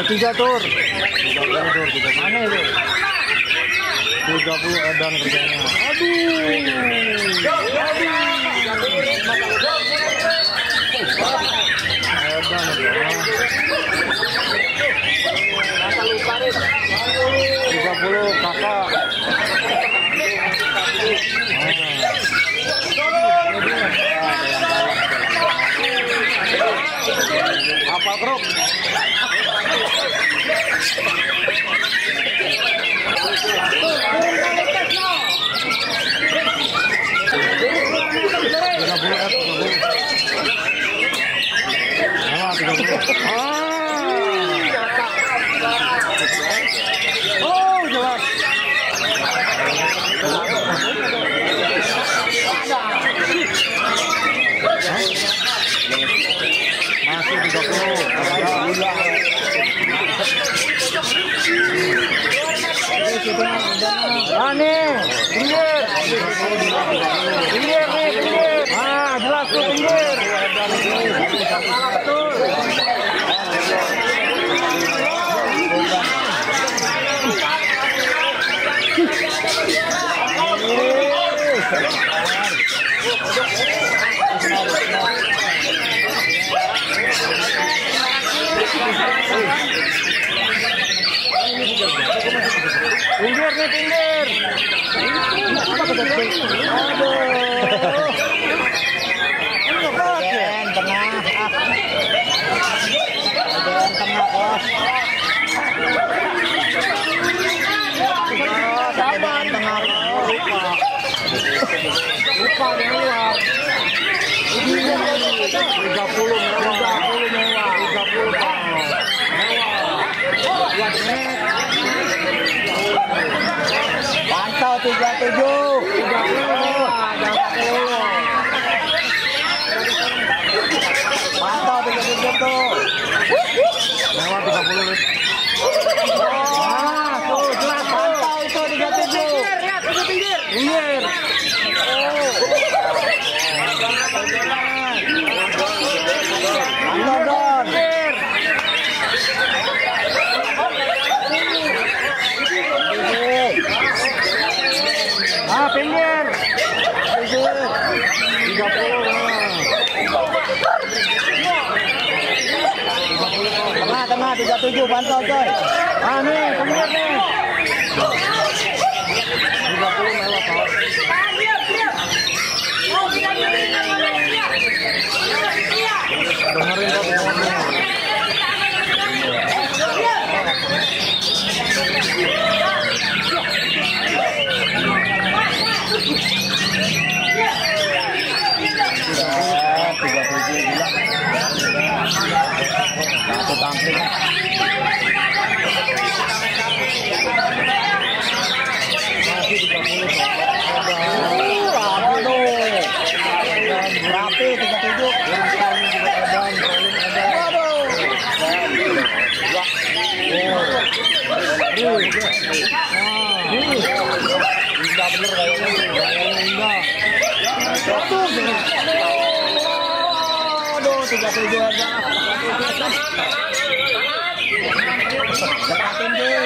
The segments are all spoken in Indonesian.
3 tur. 30 tur, 30. Mana itu? 30 edan kerjanya. Kakak. Apa kruk? Oh, jelas. Masih 30. Nih, pinggir. Pinggir nih, pinggir. Ah, jelas tuh pinggir. Pinggir nih, pinggir. Aduh. Bagian tengah. Bagian tengah, Bos. Bagian tengah, lupa. Lupa di luar. 30 mewah. 30 pantau 37. Pantau 37 tuh. Mewah 30. Nah, tuh jelas pantau itu 37. Lihat itu pinggir. Pinggir. Odon. Ah, pinggir. 30. Tengah 37 pantau coy. Ah nih, pinggir nih. 30 mewah kok. Dengerin kok ngomongnya. Satu tampil. Masih 30. Rapi 37. Indah bener kayaknya. Aduh, 37 aja. Deketin deh.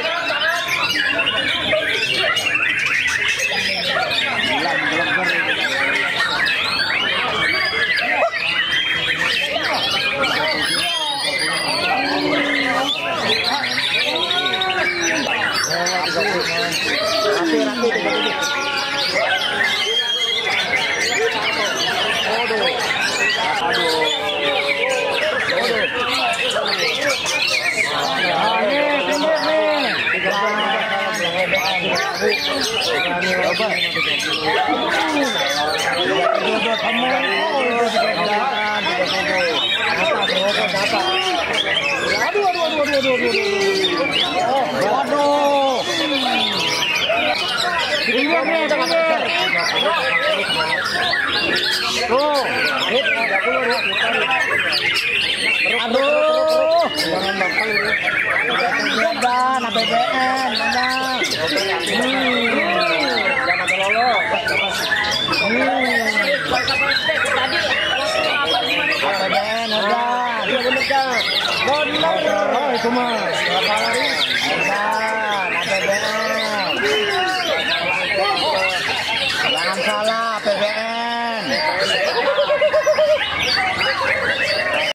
Rapi. Waduh. Tuh, hit 30. Aduh. Jangan bakal ini. Dan APBN, mana? Jangan lolo. APBN udah. bener. Oh, itu mah. Berapa lari? Nah, APBN.